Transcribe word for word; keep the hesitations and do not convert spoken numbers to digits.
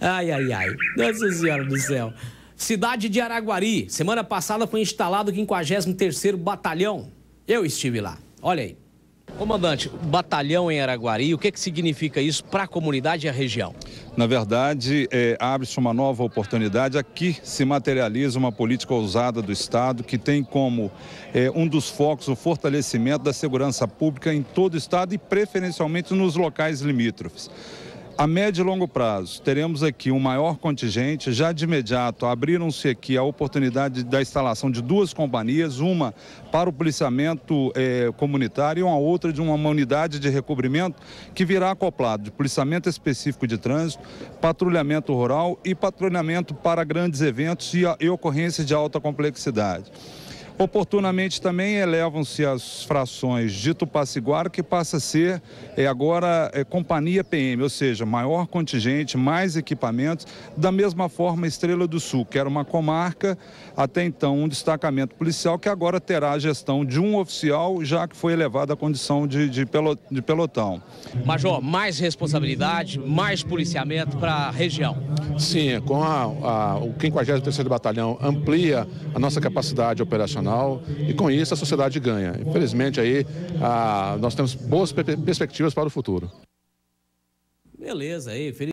Ai, ai, ai. Nossa Senhora do céu. Cidade de Araguari. Semana passada foi instalado o quinquagésimo terceiro Batalhão. Eu estive lá. Olha aí. Comandante, batalhão em Araguari, o que, que significa isso para a comunidade e a região? Na verdade, é, abre-se uma nova oportunidade. Aqui se materializa uma política ousada do Estado que tem como é, um dos focos o fortalecimento da segurança pública em todo o Estado e preferencialmente nos locais limítrofes. A médio e longo prazo, teremos aqui um maior contingente. Já de imediato, abriram-se aqui a oportunidade da instalação de duas companhias, uma para o policiamento eh, comunitário e uma outra de uma unidade de recobrimento que virá acoplado de policiamento específico de trânsito, patrulhamento rural e patrulhamento para grandes eventos e, e ocorrências de alta complexidade. Oportunamente também elevam-se as frações de Tupaciguara, que passa a ser é, agora é, companhia P M, ou seja, maior contingente, mais equipamentos, da mesma forma Estrela do Sul, que era uma comarca, até então um destacamento policial, que agora terá a gestão de um oficial, já que foi elevada à condição de, de, de pelotão. Major, mais responsabilidade, mais policiamento para a região. Sim, com a, a, o quinquagésimo terceiro Batalhão amplia a nossa capacidade operacional e com isso a sociedade ganha. Infelizmente aí a, nós temos boas perspectivas para o futuro. Beleza aí, feliz.